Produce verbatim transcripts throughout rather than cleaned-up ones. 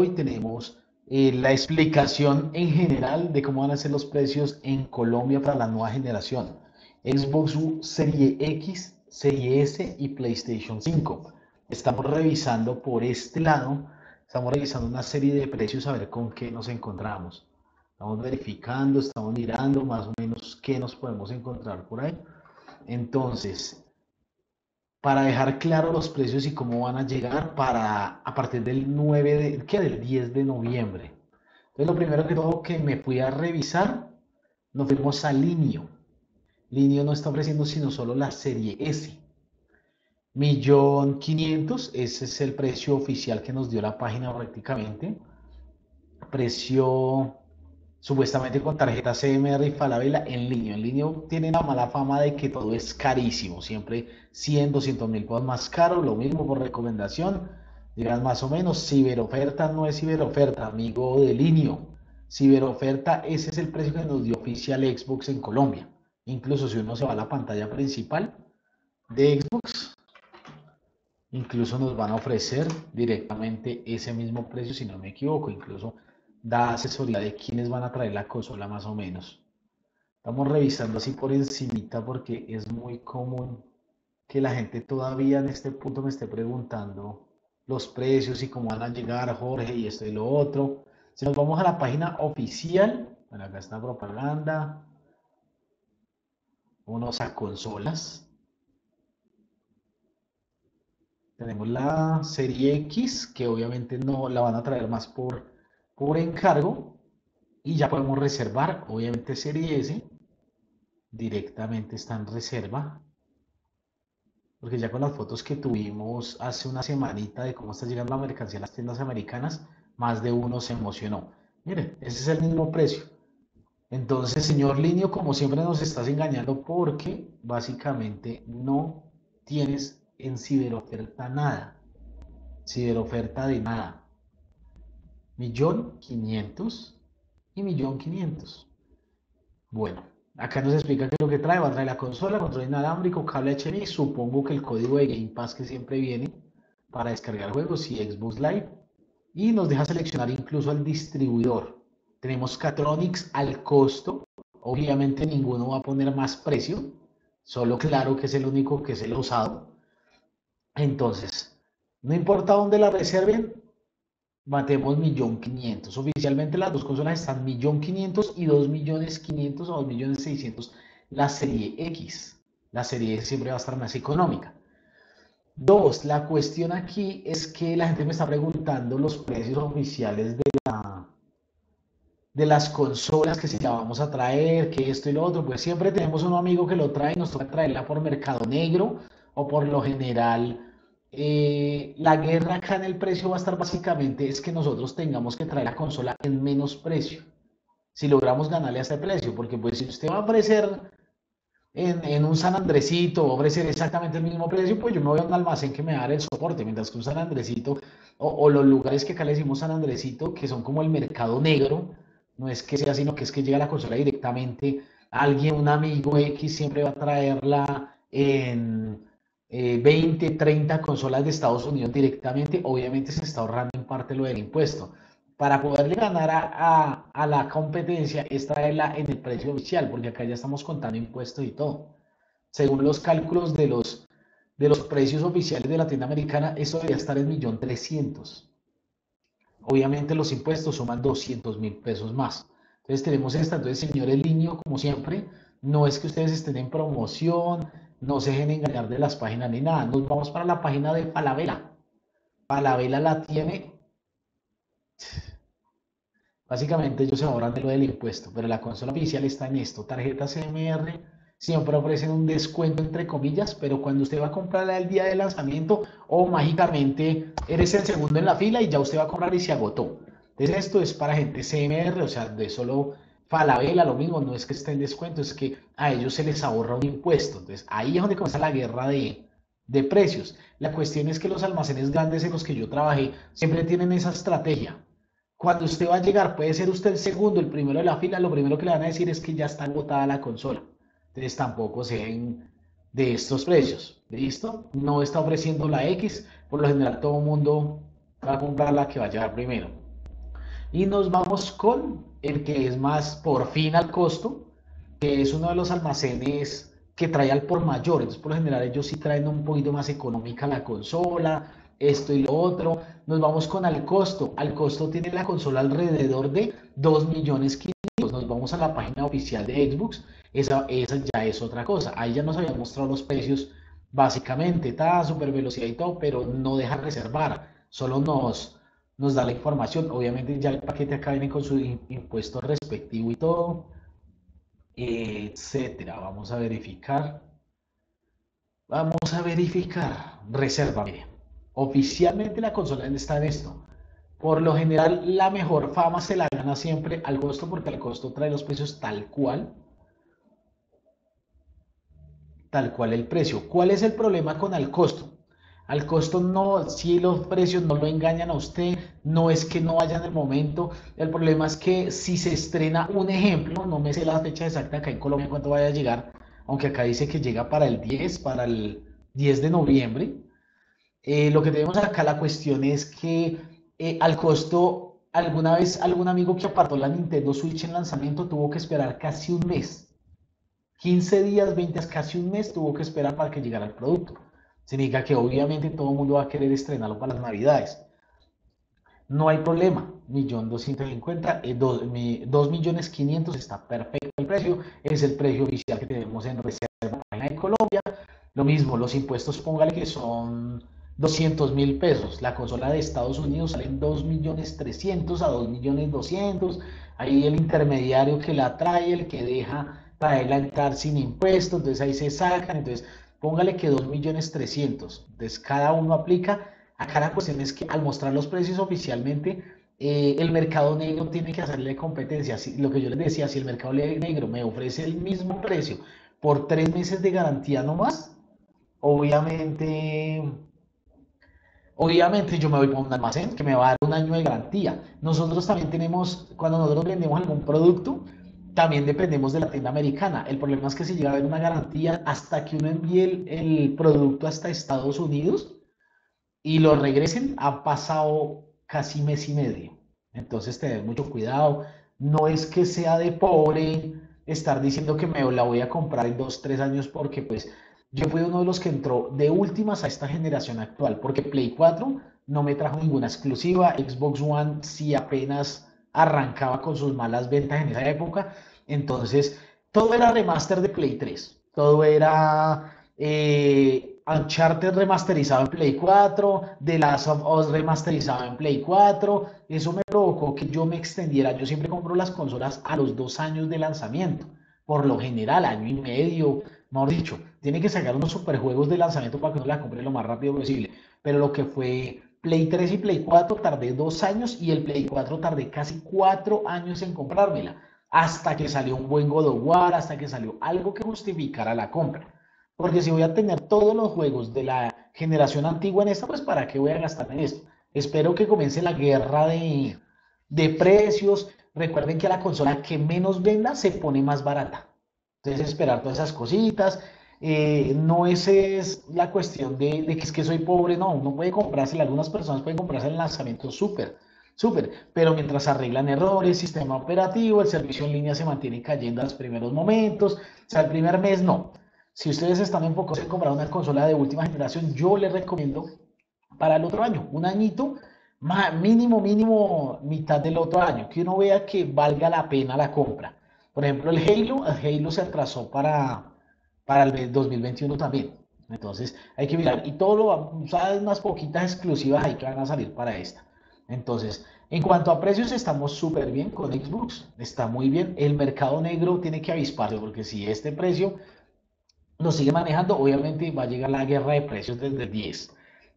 hoy tenemos eh, la explicación en general de cómo van a ser los precios en Colombia para la nueva generación. Xbox Serie X, Serie S y PlayStation cinco. Estamos revisando por este lado, estamos revisando una serie de precios a ver con qué nos encontramos. Estamos verificando, estamos mirando más o menos qué nos podemos encontrar por ahí. Entonces, para dejar claro los precios y cómo van a llegar para a partir del nueve de, ¿qué? Del diez de noviembre. Entonces, lo primero que todo que me fui a revisar, nos fuimos a Linio. Linio no está ofreciendo sino solo la serie S. Millón quinientos, ese es el precio oficial que nos dio la página prácticamente. Precio supuestamente con tarjeta C M R y Falabella en línea. En línea tiene la mala fama de que todo es carísimo, siempre cien, doscientos mil pesos más caro, lo mismo por recomendación, dirán más o menos, ciberoferta no es ciberoferta, amigo de línea. Ciberoferta, ese es el precio que nos dio oficial Xbox en Colombia. Incluso si uno se va a la pantalla principal de Xbox, incluso nos van a ofrecer directamente ese mismo precio, si no me equivoco, incluso da asesoría de quiénes van a traer la consola más o menos. Estamos revisando así por encimita porque es muy común que la gente todavía en este punto me esté preguntando los precios y cómo van a llegar, Jorge, y esto y lo otro. Si nos vamos a la página oficial, bueno, acá está propaganda, unos a consolas. Tenemos la serie X, que obviamente no la van a traer más por, por encargo. Y ya podemos reservar, obviamente serie S, directamente está en reserva. Porque ya con las fotos que tuvimos hace una semanita de cómo está llegando la mercancía a las tiendas americanas, más de uno se emocionó. Miren, ese es el mismo precio. Entonces, señor Linio, como siempre nos estás engañando porque básicamente no tienes en ciberoferta nada. Ciberoferta de nada. Millón quinientos y millón quinientos. Bueno, acá nos explica qué es lo que trae. Va a traer la consola, control inalámbrico, cable H D M I. Supongo que el código de Game Pass que siempre viene para descargar juegos y Xbox Live. Y nos deja seleccionar incluso al distribuidor. Tenemos Catronics al costo. Obviamente ninguno va a poner más precio. Solo claro que es el único que es el usado. Entonces, no importa dónde la reserven, batemos millón quinientos. Oficialmente las dos consolas están millón quinientos y dos millones quinientos o dos millones seiscientos la serie X. La serie X siempre va a estar más económica. Dos, la cuestión aquí es que la gente me está preguntando los precios oficiales de, la, de las consolas, que si la vamos a traer, que esto y lo otro. Pues siempre tenemos un amigo que lo trae y nos toca traerla por mercado negro o por lo general. Eh, la guerra acá en el precio va a estar básicamente es que nosotros tengamos que traer la consola en menos precio. Si logramos ganarle a este precio, porque pues si usted va a ofrecer en, en un San Andresito, ofrecer exactamente el mismo precio, pues yo me voy a un almacén que me va a dar el soporte, mientras que un San Andresito, o, o los lugares que acá le decimos San Andresito, que son como el mercado negro, no es que sea, sino que es que llega la consola directamente, alguien, un amigo X siempre va a traerla en eh, veinte, treinta consolas de Estados Unidos directamente, obviamente se está ahorrando en parte lo del impuesto. Para poderle ganar a, a, a la competencia es traerla en el precio oficial, porque acá ya estamos contando impuestos y todo. Según los cálculos de los, de los precios oficiales de la tienda americana, eso debería estar en un millón trescientos mil. Obviamente los impuestos suman doscientos mil pesos más. Entonces tenemos esta. Entonces, señores Linio, como siempre, no es que ustedes estén en promoción, no se dejen engañar de las páginas ni nada. Nos vamos para la página de Falabella. Falabella la tiene. Básicamente ellos se ahorran de lo del impuesto, pero la consola oficial está en esto. Tarjetas C M R siempre ofrecen un descuento entre comillas, pero cuando usted va a comprarla el día de lanzamiento o mágicamente eres el segundo en la fila y ya usted va a comprar y se agotó. Entonces esto es para gente C M R, o sea, de solo Falabella, lo mismo, no es que esté en descuento, es que a ellos se les ahorra un impuesto. Entonces ahí es donde comienza la guerra de, de precios. La cuestión es que los almacenes grandes en los que yo trabajé siempre tienen esa estrategia. Cuando usted va a llegar, puede ser usted el segundo, el primero de la fila, lo primero que le van a decir es que ya está agotada la consola. Entonces tampoco se den de estos precios. ¿Listo? No está ofreciendo la X, por lo general todo el mundo va a comprar la que va a llegar primero. Y nos vamos con el que es más por fin al costo, que es uno de los almacenes que trae al por mayor. Entonces, por lo general, ellos sí traen un poquito más económica la consola, esto y lo otro. Nos vamos con al costo. Al costo tiene la consola alrededor de dos millones quinientos. Nos vamos a la página oficial de Xbox. Esa, esa ya es otra cosa. Ahí ya nos habían mostrado los precios básicamente, está super velocidad y todo, pero no deja reservar. Solo nos, nos da la información. Obviamente ya el paquete acá viene con su impuesto respectivo y todo, etcétera. Vamos a verificar. Vamos a verificar. Reserva, mire. Oficialmente la consola está en esto. Por lo general, la mejor fama se la gana siempre al costo, porque al costo trae los precios tal cual, tal cual el precio. ¿Cuál es el problema con al costo? Al costo no, si los precios no lo engañan a usted, no es que no vaya en el momento, el problema es que si se estrena un ejemplo, no me sé la fecha exacta acá en Colombia cuánto vaya a llegar, aunque acá dice que llega para el diez, para el diez de noviembre, eh, lo que tenemos acá la cuestión es que eh, al costo, alguna vez algún amigo que apartó la Nintendo Switch en lanzamiento tuvo que esperar casi un mes, quince días, veinte, casi un mes tuvo que esperar para que llegara el producto. Significa que obviamente todo el mundo va a querer estrenarlo para las navidades. No hay problema, millón doscientos cincuenta, eh, dos millones quinientos está perfecto el precio, es el precio oficial que tenemos en reserva de Colombia. Lo mismo, los impuestos, póngale que son doscientos mil pesos. La consola de Estados Unidos sale en dos millones trescientos a dos millones doscientos. Ahí el intermediario que la trae, el que deja traerla entrar sin impuestos, entonces ahí se sacan. Entonces, póngale que dos millones trescientos. Entonces, cada uno aplica. Acá la cuestión es que al mostrar los precios oficialmente, eh, el mercado negro tiene que hacerle competencia. Si, lo que yo les decía, si el mercado negro me ofrece el mismo precio por tres meses de garantía nomás, obviamente, obviamente yo me voy por un almacén que me va a dar un año de garantía. Nosotros también tenemos, cuando nosotros vendemos algún producto, también dependemos de la tienda americana. El problema es que si llega a haber una garantía hasta que uno envíe el, el producto hasta Estados Unidos y lo regresen, ha pasado casi mes y medio. Entonces tener mucho cuidado. No es que sea de pobre estar diciendo que me la voy a comprar en dos, tres años, porque pues yo fui uno de los que entró de últimas a esta generación actual, porque Play cuatro no me trajo ninguna exclusiva, Xbox One sí apenas arrancaba con sus malas ventas en esa época, entonces todo era remaster de Play tres, todo era eh, Uncharted remasterizado en Play cuatro, The Last of Us remasterizado en Play cuatro, eso me provocó que yo me extendiera, yo siempre compro las consolas a los dos años de lanzamiento, por lo general, año y medio, mejor dicho, tiene que sacar unos superjuegos de lanzamiento para que uno la compre lo más rápido posible, pero lo que fue Play tres y Play cuatro tardé dos años y el Play cuatro tardé casi cuatro años en comprármela, hasta que salió un buen God of War, hasta que salió algo que justificara la compra. Porque si voy a tener todos los juegos de la generación antigua en esta, pues ¿para qué voy a gastar en esto? Espero que comience la guerra de, de precios. Recuerden que a la consola que menos venda se pone más barata. Entonces esperar todas esas cositas. Eh, no esa es la cuestión de, de, que es que soy pobre, no, uno puede comprarse, algunas personas pueden comprarse el lanzamiento súper, súper, pero mientras arreglan errores, sistema operativo, el servicio en línea se mantiene cayendo en los primeros momentos, o sea, el primer mes no. Si ustedes están enfocados en comprar una consola de última generación, yo les recomiendo para el otro año, un añito, mínimo, mínimo, mitad del otro año, que uno vea que valga la pena la compra. Por ejemplo, el Halo, el Halo se atrasó para, para el dos mil veintiuno también. Entonces, hay que mirar. Y todo lo, sabes, unas poquitas exclusivas ahí que van a salir para esta. Entonces, en cuanto a precios, estamos súper bien con Xbox. Está muy bien. El mercado negro tiene que avisparse, porque si este precio lo sigue manejando, obviamente va a llegar la guerra de precios desde el diez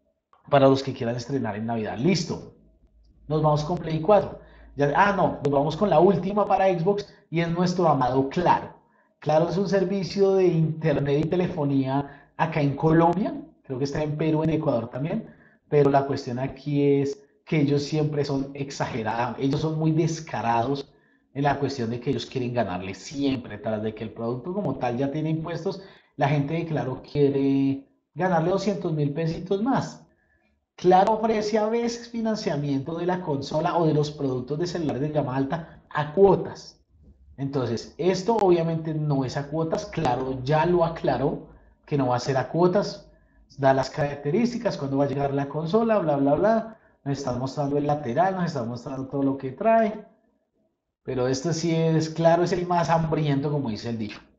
para los que quieran estrenar en Navidad. Listo, nos vamos con Play cuatro. Ya, ah, no, nos vamos con la última para Xbox y es nuestro amado Claro. Claro es un servicio de internet y telefonía acá en Colombia, creo que está en Perú, en Ecuador también, pero la cuestión aquí es que ellos siempre son exagerados, ellos son muy descarados en la cuestión de que ellos quieren ganarle siempre, tras de que el producto como tal ya tiene impuestos, la gente de Claro quiere ganarle doscientos mil pesitos más. Claro ofrece a veces financiamiento de la consola o de los productos de celulares de gama alta a cuotas. Entonces, esto obviamente no es a cuotas, Claro ya lo aclaró, que no va a ser a cuotas, da las características, cuándo va a llegar la consola, bla, bla, bla, nos está mostrando el lateral, nos está mostrando todo lo que trae, pero esto sí es, Claro, es el más hambriento, como dice el dicho.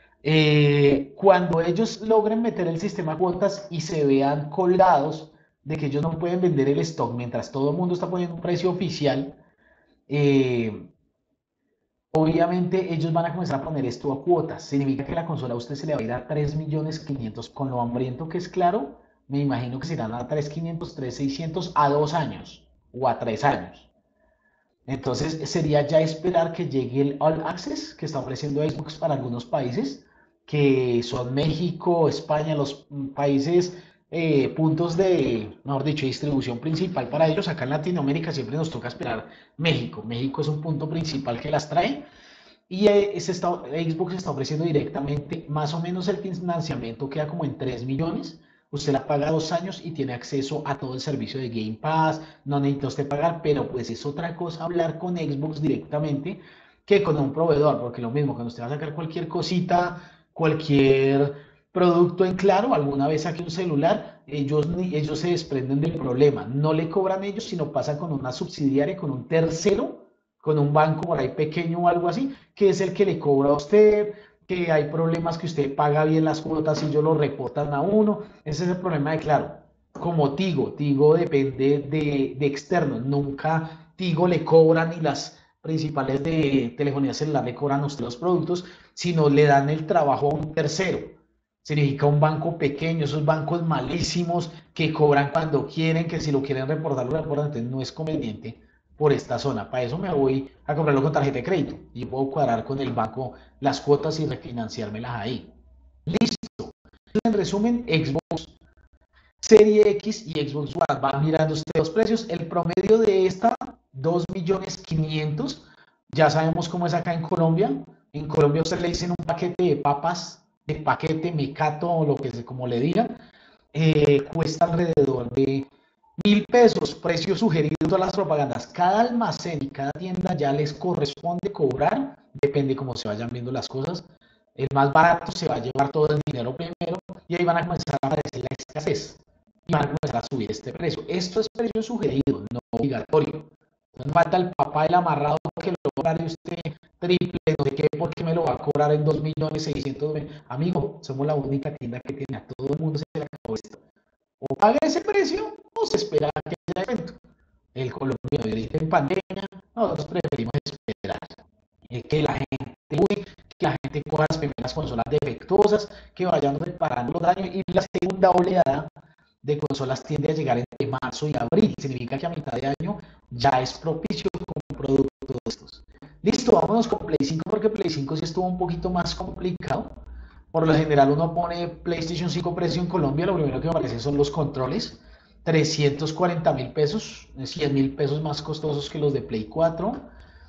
Eh, cuando ellos logren meter el sistema a cuotas y se vean colgados de que ellos no pueden vender el stock mientras todo el mundo está poniendo un precio oficial, eh, obviamente ellos van a comenzar a poner esto a cuotas. Significa que la consola a usted se le va a ir a tres millones quinientos con lo hambriento que es Claro. Me imagino que serán a tres millones quinientos, tres millones seiscientos a dos años o a tres años. Entonces sería ya esperar que llegue el All Access que está ofreciendo Xbox para algunos países, que son México, España, los países, eh, puntos de, mejor dicho, distribución principal para ellos. Acá en Latinoamérica siempre nos toca esperar México. México es un punto principal que las trae. Y eh, se está, Xbox está ofreciendo directamente, más o menos el financiamiento queda como en tres millones. Usted la paga dos años y tiene acceso a todo el servicio de Game Pass, no necesita usted pagar, pero pues es otra cosa hablar con Xbox directamente que con un proveedor, porque lo mismo, cuando usted va a sacar cualquier cosita, cualquier producto en Claro, alguna vez saque un celular, ellos, ellos se desprenden del problema, no le cobran ellos, sino pasa con una subsidiaria, con un tercero, con un banco por ahí pequeño o algo así, que es el que le cobra a usted, que hay problemas que usted paga bien las cuotas y ellos lo reportan a uno. Ese es el problema de Claro. Como Tigo, Tigo depende de, de externos, nunca Tigo le cobran y las principales de telefonía celular le cobran a usted los productos, sino le dan el trabajo a un tercero. Significa un banco pequeño, esos bancos malísimos que cobran cuando quieren, que si lo quieren reportar, lo reportan, entonces no es conveniente por esta zona. Para eso me voy a comprarlo con tarjeta de crédito y puedo cuadrar con el banco las cuotas y refinanciármelas ahí. Listo. En resumen, Xbox Serie X y Xbox One. Van mirando ustedes los precios. El promedio de esta, dos millones quinientos. Ya sabemos cómo es acá en Colombia. En Colombia usted le dicen un paquete de papas, de paquete, mecato o lo que sea, como le digan. Eh, cuesta alrededor de mil pesos, precio sugerido de las propagandas. Cada almacén y cada tienda ya les corresponde cobrar, depende cómo se vayan viendo las cosas. El más barato se va a llevar todo el dinero primero y ahí van a comenzar a aparecer la escasez y van a comenzar a subir este precio. Esto es precio sugerido, no obligatorio. No falta el papá del amarrado que lo va a cobrar de usted triple, no sé qué, porque me lo va a cobrar en dos millones seiscientos mil. Amigo, somos la única tienda que tiene, a todo el mundo se le acabó esto. O paga ese precio o se espera que haya evento. El colombiano, y ahorita en pandemia, nosotros preferimos esperar eh, que la gente, uy, que la gente coja las primeras consolas defectuosas, que vayan reparando los daños, y la segunda oleada de consolas tiende a llegar entre marzo y abril. Significa que a mitad de año ya es propicio con productos de estos. Listo, vámonos con Play cinco porque Play cinco sí estuvo un poquito más complicado. Por lo general uno pone PlayStation cinco precio en Colombia, lo primero que me aparece son los controles, trescientos cuarenta mil pesos, cien mil pesos más costosos que los de Play cuatro.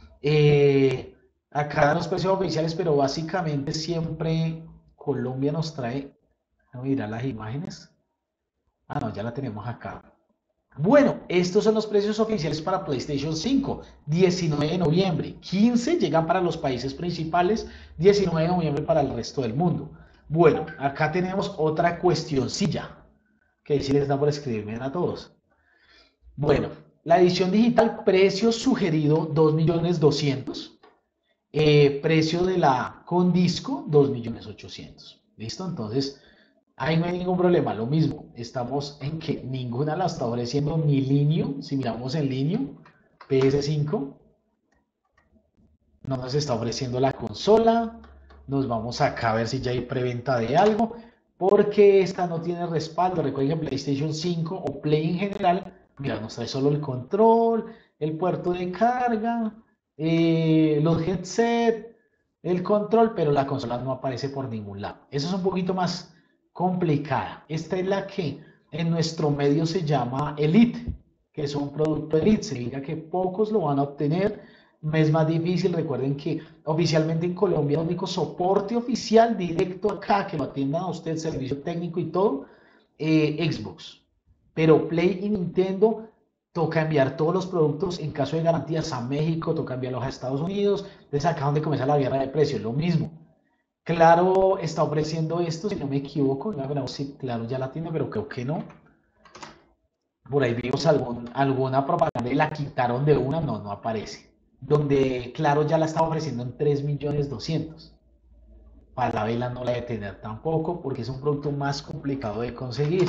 Eh, acá dan los precios oficiales, pero básicamente siempre Colombia nos trae, voy a mirar las imágenes. Ah, no, ya la tenemos acá. Bueno, estos son los precios oficiales para PlayStation cinco, diecinueve de noviembre, quince llegan para los países principales, diecinueve de noviembre para el resto del mundo. Bueno, acá tenemos otra cuestioncilla, que si les da por escribirme a todos. Bueno, la edición digital, precio sugerido dos millones doscientos mil, eh, precio de la con disco dos millones ochocientos mil. ¿Listo? Entonces, ahí no hay ningún problema, lo mismo, estamos en que ninguna la está ofreciendo ni Linio, si miramos en Linio, P S cinco, no nos está ofreciendo la consola, nos vamos acá a ver si ya hay preventa de algo, porque esta no tiene respaldo. Recuerden que PlayStation cinco o Play en general, mira, nos trae solo el control, el puerto de carga, eh, los headset, el control, pero la consola no aparece por ningún lado. Eso es un poquito más complicada. Esta es la que en nuestro medio se llama Elite, que es un producto Elite, significa que pocos lo van a obtener. Es más difícil. Recuerden que oficialmente en Colombia el único soporte oficial directo acá que lo atiendan a usted, servicio técnico y todo, eh, Xbox. Pero Play y Nintendo toca enviar todos los productos en caso de garantías a México, toca enviarlos a Estados Unidos, entonces acá donde comienza la guerra de precios, lo mismo. Claro está ofreciendo esto, si no me equivoco, no, no, sí, claro ya la tiene, pero creo que no. Por ahí vimos algún, alguna propaganda y la quitaron de una, no, no aparece. Donde claro ya la está ofreciendo en tres millones doscientos. Para la vela no la de tener tampoco, porque es un producto más complicado de conseguir.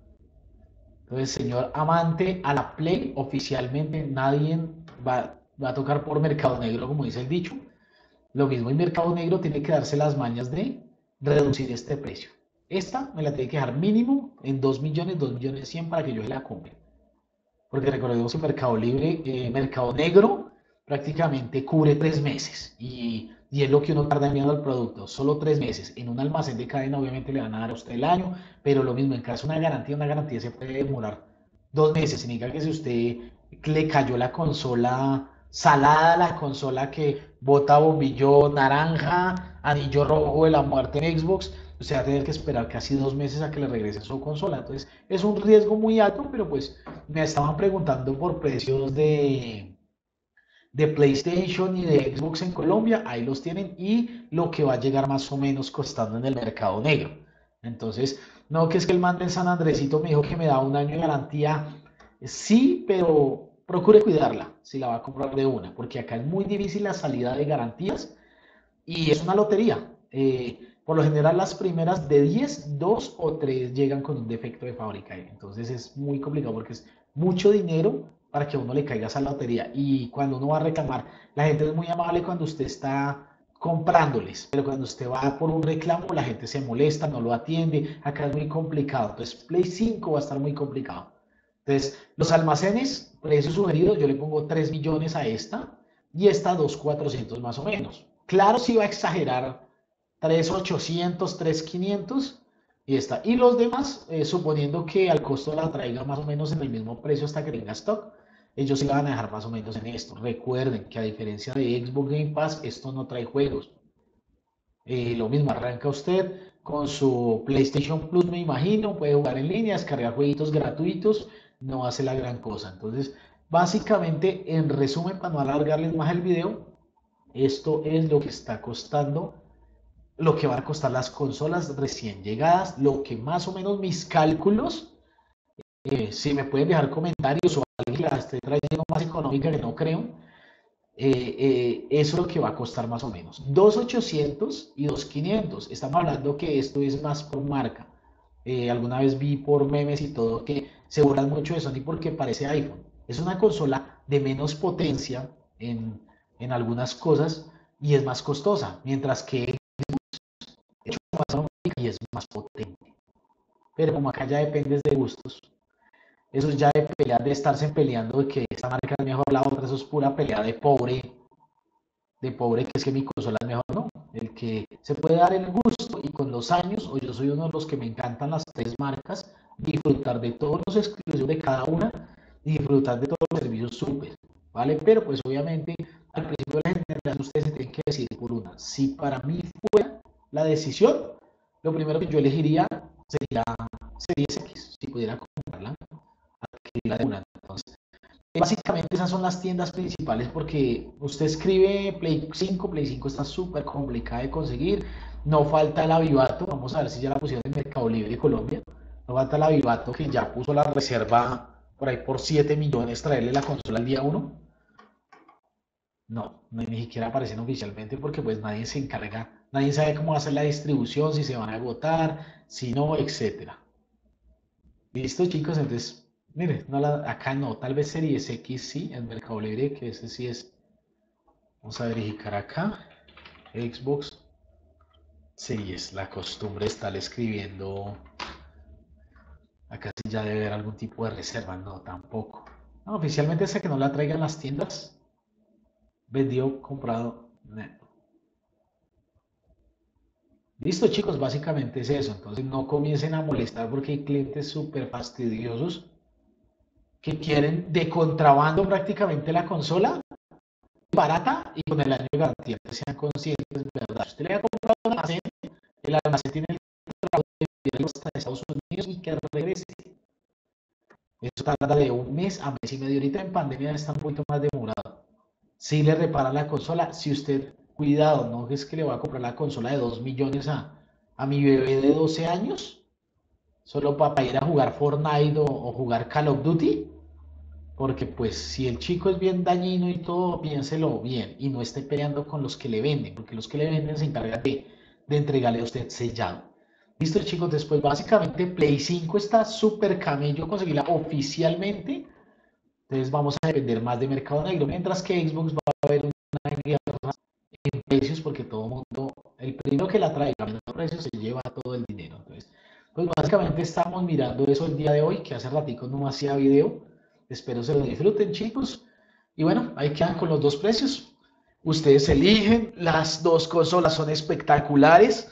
Entonces, señor amante, a la Play oficialmente nadie va, va a tocar por Mercado Negro, como dice el dicho. Lo mismo en Mercado Negro tiene que darse las mañas de reducir este precio. Esta me la tiene que dejar mínimo en dos millones, dos millones cien para que yo la compre. Porque recordemos que Mercado Libre, eh, Mercado Negro prácticamente cubre tres meses y, y es lo que uno tarda enviando el producto, solo tres meses. En un almacén de cadena obviamente le van a dar a usted el año, pero lo mismo, en caso de una garantía, una garantía se puede demorar dos meses. Significa que si usted le cayó la consola salada, la consola que bota bombillo naranja, anillo rojo de la muerte en Xbox, usted va a tener que esperar casi dos meses a que le regrese su consola. Entonces es un riesgo muy alto, pero pues me estaban preguntando por precios de, de PlayStation y de Xbox en Colombia, ahí los tienen y lo que va a llegar más o menos costando en el mercado negro. Entonces, no que es que el man del San Andresito me dijo que me da un año de garantía, sí, pero procure cuidarla si la va a comprar de una, porque acá es muy difícil la salida de garantías y es una lotería. Eh, por lo general las primeras de diez, dos o tres llegan con un defecto de fábrica. Entonces es muy complicado porque es mucho dinero para que a uno le caiga esa lotería. Y cuando uno va a reclamar, la gente es muy amable cuando usted está comprándoles, pero cuando usted va por un reclamo, la gente se molesta, no lo atiende. Acá es muy complicado. Entonces Play cinco va a estar muy complicado. Entonces, los almacenes, precio sugerido, yo le pongo tres millones a esta y esta dos cuatrocientos más o menos. Claro, si va a exagerar tres ochocientos, tres quinientos y está. Y los demás, eh, suponiendo que al costo la traiga más o menos en el mismo precio hasta que tenga stock, ellos sí la van a dejar más o menos en esto. Recuerden que a diferencia de Xbox Game Pass, esto no trae juegos. Eh, lo mismo, arranca usted con su PlayStation Plus, me imagino, puede jugar en línea, descargar jueguitos gratuitos, no hace la gran cosa. Entonces, básicamente, en resumen, para no alargarles más el video, esto es lo que está costando, lo que van a costar las consolas recién llegadas, lo que más o menos mis cálculos, eh, si me pueden dejar comentarios o alguien la esté trayendo más económica, que no creo, eh, eh, eso es lo que va a costar más o menos. dos mil ochocientos y dos mil quinientos. Estamos hablando que esto es más por marca. Eh, alguna vez vi por memes y todo que se burlan mucho de Sony porque parece iPhone. Es una consola de menos potencia en, en algunas cosas y es más costosa, mientras que es más económica y es más potente. Pero como acá ya depende de gustos, eso ya de pelear, de estarse peleando de que esta marca es mejor la otra, eso es pura pelea de pobre, de pobre que es que mi consola es mejor, no. El que se puede dar el gusto y con los años, o yo soy uno de los que me encantan las tres marcas, disfrutar de todos los exclusivos de cada una y disfrutar de todos los servicios súper, ¿vale? Pero pues obviamente al principio de la generación ustedes se tienen que decidir por una. Si para mí fuera la decisión, lo primero que yo elegiría sería Series X, si pudiera comprarla, adquirirla de una. Entonces, básicamente esas son las tiendas principales porque usted escribe Play cinco, Play cinco está súper complicada de conseguir, no falta el Avivato, vamos a ver si ya la pusieron en Mercado Libre de Colombia, no falta el Avivato que ya puso la reserva por ahí por siete millones traerle la consola al día uno. No, no ni siquiera aparecen oficialmente porque pues nadie se encarga, nadie sabe cómo va a ser la distribución, si se van a agotar, si no, etcétera. Listo, chicos, entonces, mire, no la, acá no, tal vez Series X sí, en Mercado Libre, que ese sí es. Vamos a verificar acá. Xbox Series, la costumbre está escribiendo. Acá sí ya debe haber algún tipo de reserva, no, tampoco. No, oficialmente hasta que no la traigan las tiendas, vendió, comprado. No. Listo, chicos, básicamente es eso. Entonces no comiencen a molestar porque hay clientes súper fastidiosos que quieren de contrabando prácticamente la consola barata y con el año de garantía. Que sean conscientes, ¿verdad? Usted le ha comprado un almacén, el almacén tiene el trabajo de enviarlo hasta Estados Unidos y que regrese. Eso tarda de un mes a mes y medio. Ahorita en pandemia está un poquito más demorado. Si le repara la consola, si usted, cuidado, no es que le va a comprar la consola de dos millones a, a mi bebé de doce años, solo para ir a jugar Fortnite o, o jugar Call of Duty, porque pues si el chico es bien dañino y todo, piénselo bien y no esté peleando con los que le venden, porque los que le venden se encargan de, de entregarle a usted sellado. Listo, chicos, después básicamente Play cinco está súper camello conseguirla oficialmente, entonces vamos a depender más de mercado negro, mientras que Xbox va a haber una guerra en precios porque todo el mundo, el primero que la traiga a menor precio se lleva todo el dinero. Entonces, pues básicamente estamos mirando eso el día de hoy, que hace ratico no hacía video. Espero se lo disfruten, chicos. Y bueno, ahí quedan con los dos precios. Ustedes eligen, las dos consolas son espectaculares.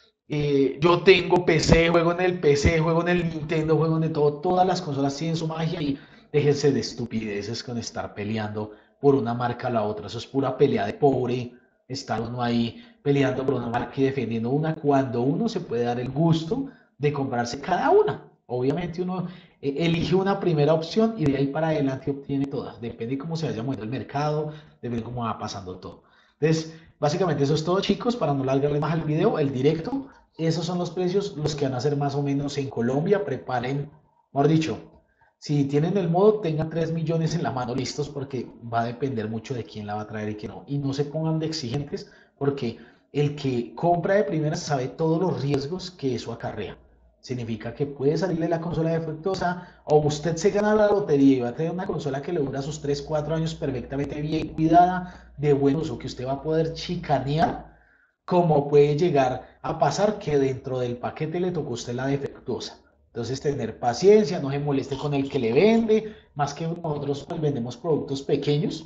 Eh, yo tengo P C, juego en el P C, juego en el Nintendo, juego en todo. Todas las consolas tienen su magia y déjense de estupideces con estar peleando por una marca a la otra. Eso es pura pelea de pobre, estar uno ahí peleando por una marca y defendiendo una cuando uno se puede dar el gusto de comprarse cada una. Obviamente uno eh, elige una primera opción y de ahí para adelante obtiene todas. Depende de cómo se vaya moviendo el mercado, depende de cómo va pasando todo. Entonces, básicamente eso es todo, chicos, para no largarle más el video, el directo. Esos son los precios, los que van a ser más o menos en Colombia. Preparen, mejor dicho, si tienen el modo, tengan tres millones en la mano listos porque va a depender mucho de quién la va a traer y quién no. Y no se pongan de exigentes porque el que compra de primera sabe todos los riesgos que eso acarrea. Significa que puede salirle la consola defectuosa o usted se gana la lotería y va a tener una consola que le dura sus tres cuatro años perfectamente bien cuidada, de buen uso, que usted va a poder chicanear, como puede llegar a pasar que dentro del paquete le tocó a usted la defectuosa. Entonces, tener paciencia, no se moleste con el que le vende, más que nosotros pues, vendemos productos pequeños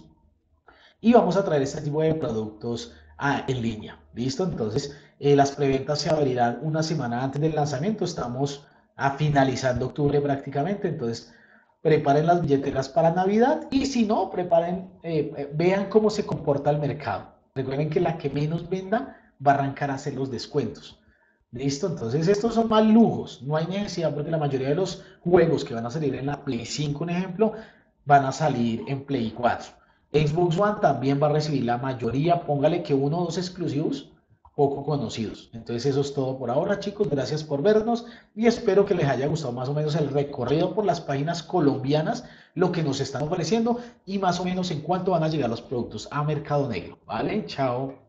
y vamos a traer este tipo de productos a, en línea. ¿Listo? Entonces, eh, las preventas se abrirán una semana antes del lanzamiento. Estamos a finalizando octubre prácticamente, entonces preparen las billeteras para Navidad y si no, preparen, eh, vean cómo se comporta el mercado. Recuerden que la que menos venda va a arrancar a hacer los descuentos. ¿Listo? Entonces estos son más lujos, no hay necesidad porque la mayoría de los juegos que van a salir en la Play cinco, un ejemplo, van a salir en Play cuatro. Xbox One también va a recibir la mayoría, póngale que uno o dos exclusivos poco conocidos. Entonces eso es todo por ahora, chicos. Gracias por vernos y espero que les haya gustado más o menos el recorrido por las páginas colombianas, lo que nos están ofreciendo y más o menos en cuánto van a llegar los productos a Mercado Negro. ¿Vale? Chao.